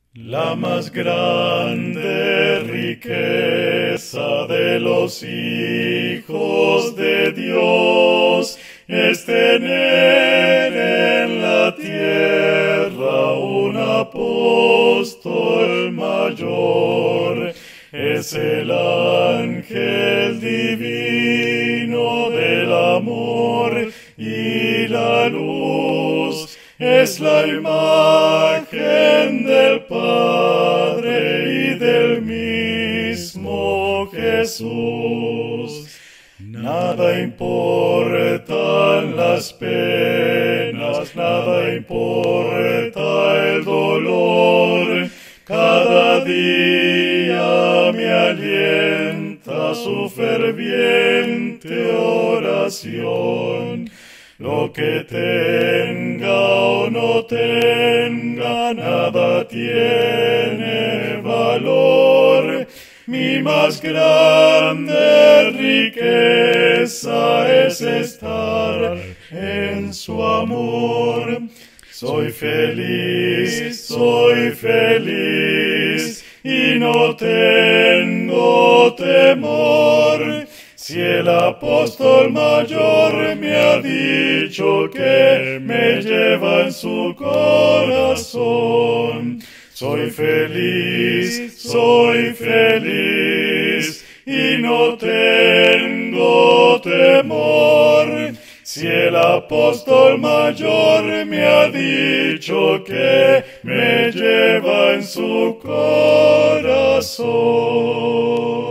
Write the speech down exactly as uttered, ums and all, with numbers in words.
La más grande riqueza de los hijos de Dios es tener en la tierra un apóstol mayor. Es el ángel divino del amor y la luz. Es la imagen del Padre y del mismo Jesús. Nada importan las penas, nada importa el dolor. Cada día me alienta su ferviente oración. Lo que tenga o no tenga, nada tiene valor. Mi más grande riqueza es estar en su amor. Soy feliz, soy feliz y no tengo temor. Si el apóstol mayor me ha dicho que me lleva en su corazón, soy feliz, soy feliz y no tengo temor. Si el apóstol mayor me ha dicho que me lleva en su corazón.